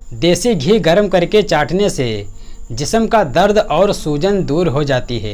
देसी घी गर्म करके चाटने से जिस्म का दर्द और सूजन दूर हो जाती है।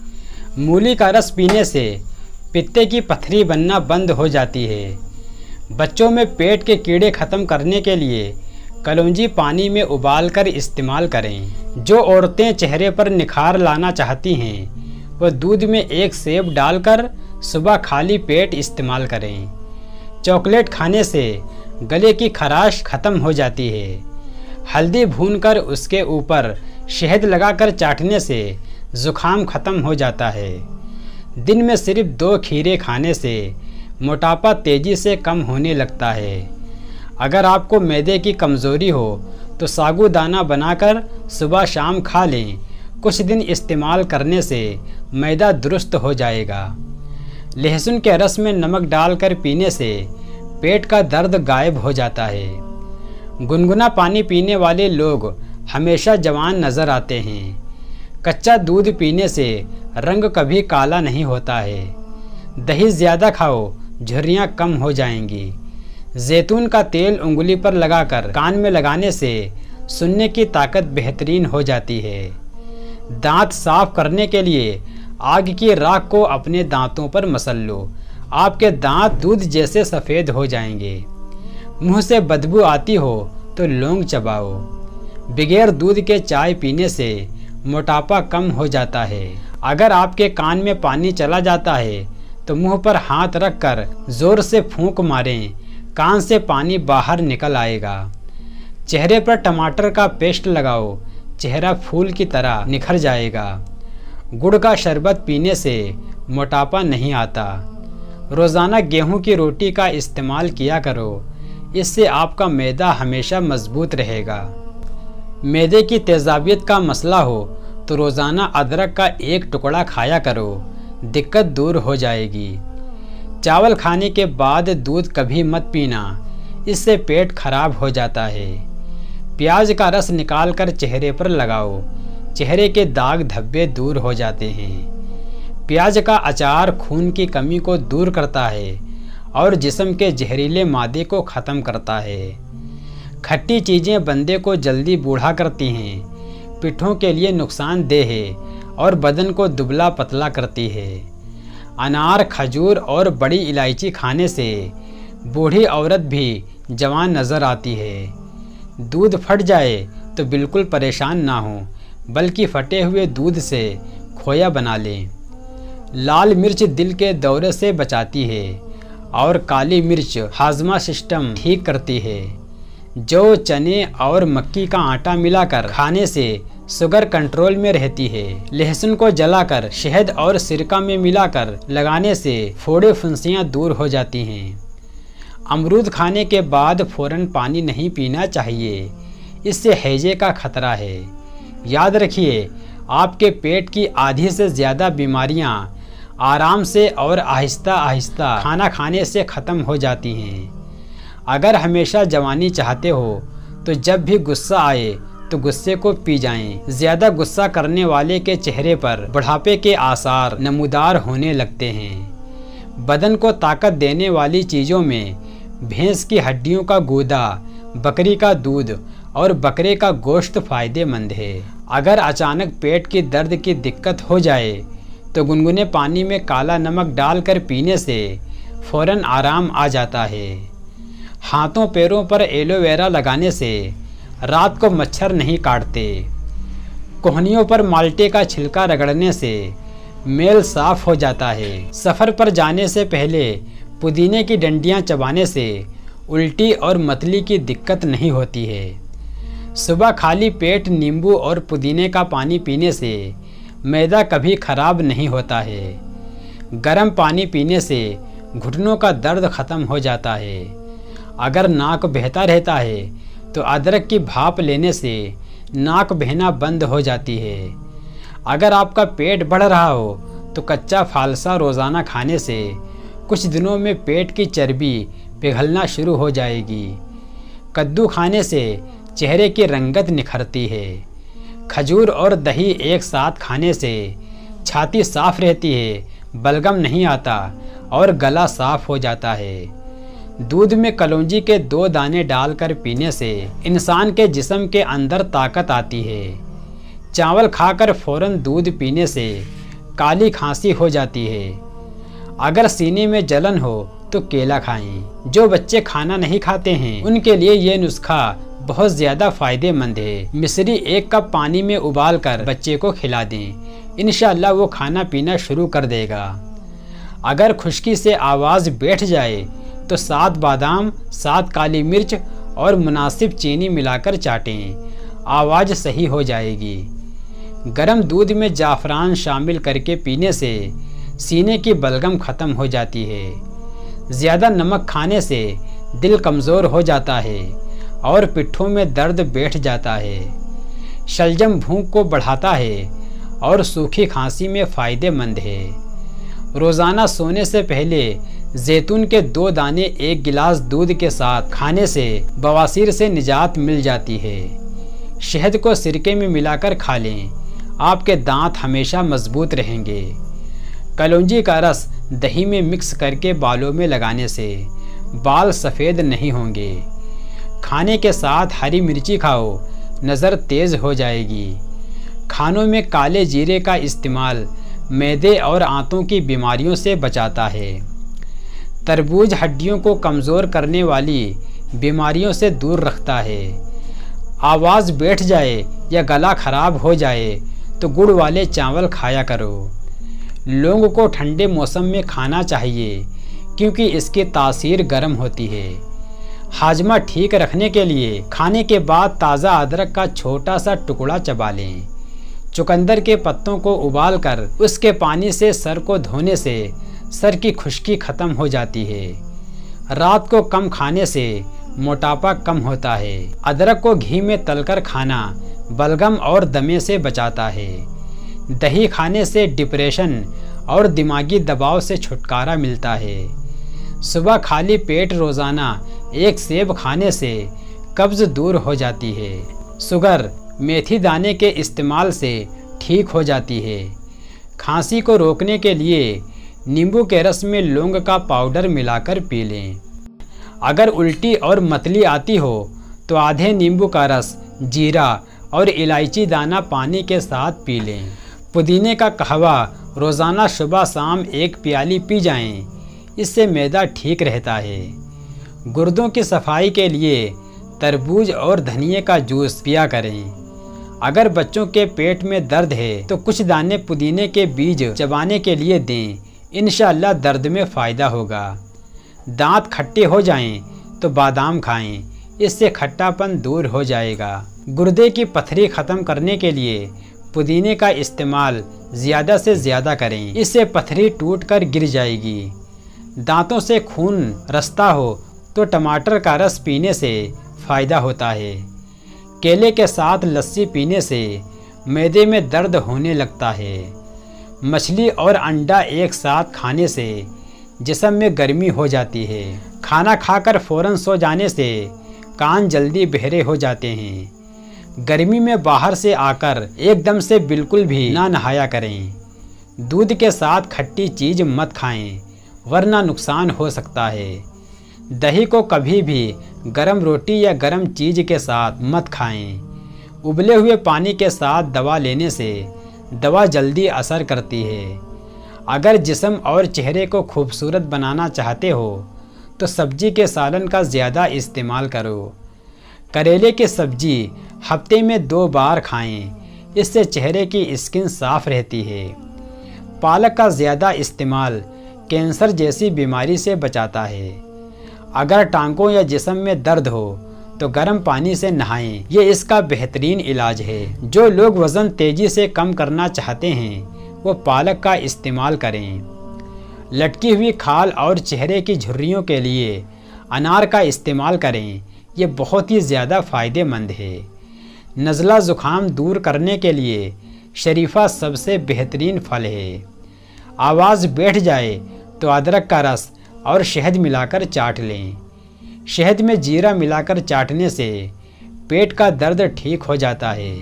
मूली का रस पीने से पित्ते की पथरी बनना बंद हो जाती है। बच्चों में पेट के कीड़े खत्म करने के लिए कलौंजी पानी में उबालकर इस्तेमाल करें। जो औरतें चेहरे पर निखार लाना चाहती हैं वह दूध में एक सेब डालकर सुबह खाली पेट इस्तेमाल करें। चॉकलेट खाने से गले की खराश खत्म हो जाती है। हल्दी भूनकर उसके ऊपर शहद लगाकर चाटने से जुखाम खत्म हो जाता है। दिन में सिर्फ 2 खीरे खाने से मोटापा तेजी से कम होने लगता है। अगर आपको मैदे की कमज़ोरी हो तो साबूदाना बनाकर सुबह शाम खा लें। कुछ दिन इस्तेमाल करने से मैदा दुरुस्त हो जाएगा। लहसुन के रस में नमक डालकर पीने से पेट का दर्द गायब हो जाता है। गुनगुना पानी पीने वाले लोग हमेशा जवान नज़र आते हैं। कच्चा दूध पीने से रंग कभी काला नहीं होता है। दही ज़्यादा खाओ, झुर्रियाँ कम हो जाएंगी। जैतून का तेल उंगली पर लगाकर कान में लगाने से सुनने की ताकत बेहतरीन हो जाती है। दांत साफ करने के लिए आग की राख को अपने दांतों पर मसल लो। आपके दांत दूध जैसे सफ़ेद हो जाएंगे। मुंह से बदबू आती हो तो लौंग चबाओ। बगैर दूध के चाय पीने से मोटापा कम हो जाता है। अगर आपके कान में पानी चला जाता है तो मुंह पर हाथ रखकर ज़ोर से फूंक मारें। कान से पानी बाहर निकल आएगा। चेहरे पर टमाटर का पेस्ट लगाओ, चेहरा फूल की तरह निखर जाएगा। गुड़ का शरबत पीने से मोटापा नहीं आता। रोज़ाना गेहूं की रोटी का इस्तेमाल किया करो, इससे आपका मैदा हमेशा मजबूत रहेगा। मैदे की तेज़ाबियत का मसला हो तो रोज़ाना अदरक का 1 टुकड़ा खाया करो, दिक्कत दूर हो जाएगी। चावल खाने के बाद दूध कभी मत पीना, इससे पेट खराब हो जाता है। प्याज का रस निकालकर चेहरे पर लगाओ, चेहरे के दाग धब्बे दूर हो जाते हैं। प्याज का अचार खून की कमी को दूर करता है और जिस्म के जहरीले मादे को ख़त्म करता है। खट्टी चीज़ें बंदे को जल्दी बूढ़ा करती हैं, पिठों के लिए नुकसानदेह है और बदन को दुबला पतला करती है। अनार, खजूर और बड़ी इलायची खाने से बूढ़ी औरत भी जवान नज़र आती है। दूध फट जाए तो बिल्कुल परेशान ना हो, बल्कि फटे हुए दूध से खोया बना लें। लाल मिर्च दिल के दौरे से बचाती है और काली मिर्च हाजमा सिस्टम ठीक करती है। जौ, चने और मक्की का आटा मिलाकर खाने से शुगर कंट्रोल में रहती है। लहसुन को जलाकर शहद और सिरका में मिलाकर लगाने से फोड़े फुंसियाँ दूर हो जाती हैं। अमरूद खाने के बाद फ़ौरन पानी नहीं पीना चाहिए, इससे हैजे का खतरा है। याद रखिए, आपके पेट की आधी से ज़्यादा बीमारियां आराम से और आहिस्ता आहिस्ता खाना खाने से ख़त्म हो जाती हैं। अगर हमेशा जवानी चाहते हो तो जब भी गुस्सा आए तो गुस्से को पी जाएं। ज़्यादा गुस्सा करने वाले के चेहरे पर बुढ़ापे के आसार नमूदार होने लगते हैं। बदन को ताकत देने वाली चीज़ों में भैंस की हड्डियों का गूदा, बकरी का दूध और बकरे का गोश्त फ़ायदेमंद है। अगर अचानक पेट की दर्द की दिक्कत हो जाए तो गुनगुने पानी में काला नमक डालकर पीने से फ़ौरन आराम आ जाता है। हाथों पैरों पर एलोवेरा लगाने से रात को मच्छर नहीं काटते। कोहनियों पर माल्टे का छिलका रगड़ने से मेल साफ हो जाता है। सफ़र पर जाने से पहले पुदीने की डंडियाँ चबाने से उल्टी और मतली की दिक्कत नहीं होती है। सुबह खाली पेट नींबू और पुदीने का पानी पीने से मैदा कभी खराब नहीं होता है। गर्म पानी पीने से घुटनों का दर्द ख़त्म हो जाता है। अगर नाक बहता रहता है तो अदरक की भाप लेने से नाक बहना बंद हो जाती है। अगर आपका पेट बढ़ रहा हो तो कच्चा फालसा रोज़ाना खाने से कुछ दिनों में पेट की चर्बी पिघलना शुरू हो जाएगी। कद्दू खाने से चेहरे की रंगत निखरती है। खजूर और दही एक साथ खाने से छाती साफ रहती है, बलगम नहीं आता और गला साफ हो जाता है। दूध में कलौंजी के 2 दाने डालकर पीने से इंसान के जिस्म के अंदर ताकत आती है। चावल खाकर फौरन दूध पीने से काली खांसी हो जाती है। अगर सीने में जलन हो तो केला खाएं। जो बच्चे खाना नहीं खाते हैं उनके लिए ये नुस्खा बहुत ज़्यादा फायदेमंद है। मिश्री 1 कप पानी में उबाल कर बच्चे को खिला दें, इंशाअल्लाह वो खाना पीना शुरू कर देगा। अगर खुश्की से आवाज़ बैठ जाए तो 7 बादाम, 7 काली मिर्च और मुनासिब चीनी मिलाकर चाटें, आवाज़ सही हो जाएगी। गर्म दूध में जाफ़रान शामिल करके पीने से सीने की बलगम ख़त्म हो जाती है। ज़्यादा नमक खाने से दिल कमज़ोर हो जाता है और पिट्ठों में दर्द बैठ जाता है। शलजम भूख को बढ़ाता है और सूखी खांसी में फ़ायदेमंद है। रोज़ाना सोने से पहले जैतून के 2 दाने 1 गिलास दूध के साथ खाने से बवासीर से निजात मिल जाती है। शहद को सिरके में मिलाकर खा लें, आपके दांत हमेशा मजबूत रहेंगे। कलौंजी का रस दही में मिक्स करके बालों में लगाने से बाल सफ़ेद नहीं होंगे। खाने के साथ हरी मिर्ची खाओ, नज़र तेज़ हो जाएगी। खानों में काले जीरे का इस्तेमाल मैदे और आंतों की बीमारियों से बचाता है। तरबूज हड्डियों को कमज़ोर करने वाली बीमारियों से दूर रखता है। आवाज़ बैठ जाए या गला ख़राब हो जाए तो गुड़ वाले चावल खाया करो। लौंग को ठंडे मौसम में खाना चाहिए क्योंकि इसकी तासीर गर्म होती है। हाजमा ठीक रखने के लिए खाने के बाद ताज़ा अदरक का छोटा सा टुकड़ा चबा लें। चुकंदर के पत्तों को उबालकर उसके पानी से सर को धोने से सर की खुश्की ख़त्म हो जाती है। रात को कम खाने से मोटापा कम होता है। अदरक को घी में तलकर खाना बलगम और दमे से बचाता है। दही खाने से डिप्रेशन और दिमागी दबाव से छुटकारा मिलता है। सुबह खाली पेट रोज़ाना 1 सेब खाने से कब्ज़ दूर हो जाती है। शुगर मेथी दाने के इस्तेमाल से ठीक हो जाती है। खांसी को रोकने के लिए नींबू के रस में लौंग का पाउडर मिलाकर पी लें। अगर उल्टी और मतली आती हो तो आधे नींबू का रस, जीरा और इलायची दाना पानी के साथ पी लें। पुदीने का कहवा रोज़ाना सुबह शाम 1 प्याली पी जाएं, इससे मैदा ठीक रहता है। गुर्दों की सफाई के लिए तरबूज और धनिए का जूस पिया करें। अगर बच्चों के पेट में दर्द है तो कुछ दाने पुदीने के बीज चबाने के लिए दें, इंशाअल्लाह दर्द में फ़ायदा होगा। दांत खट्टे हो जाएं तो बादाम खाएं, इससे खट्टापन दूर हो जाएगा। गुर्दे की पथरी ख़त्म करने के लिए पुदीने का इस्तेमाल ज़्यादा से ज़्यादा करें, इससे पथरी टूटकर गिर जाएगी। दांतों से खून रसता हो तो टमाटर का रस पीने से फ़ायदा होता है। केले के साथ लस्सी पीने से मैदे में दर्द होने लगता है। मछली और अंडा एक साथ खाने से जिस्म में गर्मी हो जाती है। खाना खाकर फ़ौरन सो जाने से कान जल्दी बहरे हो जाते हैं। गर्मी में बाहर से आकर एकदम से बिल्कुल भी ना नहाया करें। दूध के साथ खट्टी चीज़ मत खाएं, वरना नुकसान हो सकता है। दही को कभी भी गरम रोटी या गरम चीज़ के साथ मत खाएं। उबले हुए पानी के साथ दवा लेने से दवा जल्दी असर करती है। अगर जिस्म और चेहरे को खूबसूरत बनाना चाहते हो तो सब्जी के सालन का ज़्यादा इस्तेमाल करो। करेले की सब्जी हफ्ते में 2 बार खाएं, इससे चेहरे की स्किन साफ रहती है। पालक का ज़्यादा इस्तेमाल कैंसर जैसी बीमारी से बचाता है। अगर टांगों या जिस्म में दर्द हो तो गर्म पानी से नहाएं, ये इसका बेहतरीन इलाज है। जो लोग वज़न तेज़ी से कम करना चाहते हैं वो पालक का इस्तेमाल करें। लटकी हुई खाल और चेहरे की झुर्रियों के लिए अनार का इस्तेमाल करें, ये बहुत ही ज़्यादा फ़ायदेमंद है। नज़ला ज़ुकाम दूर करने के लिए शरीफा सबसे बेहतरीन फल है। आवाज़ बैठ जाए तो अदरक का रस और शहद मिलाकर चाट लें। शहद में जीरा मिलाकर चाटने से पेट का दर्द ठीक हो जाता है।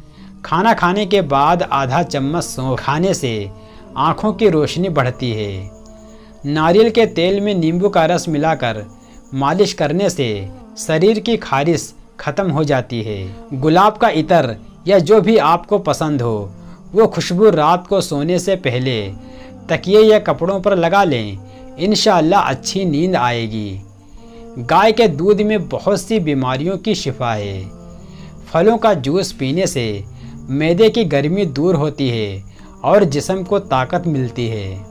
खाना खाने के बाद आधा चम्मच सौंफ खाने से आँखों की रोशनी बढ़ती है। नारियल के तेल में नींबू का रस मिलाकर मालिश करने से शरीर की खारिश खत्म हो जाती है। गुलाब का इत्र या जो भी आपको पसंद हो वो खुशबू रात को सोने से पहले तकिए या कपड़ों पर लगा लें। इंशाअल्लाह अच्छी नींद आएगी। गाय के दूध में बहुत सी बीमारियों की शिफा है। फलों का जूस पीने से मैदे की गर्मी दूर होती है और जिस्म को ताकत मिलती है।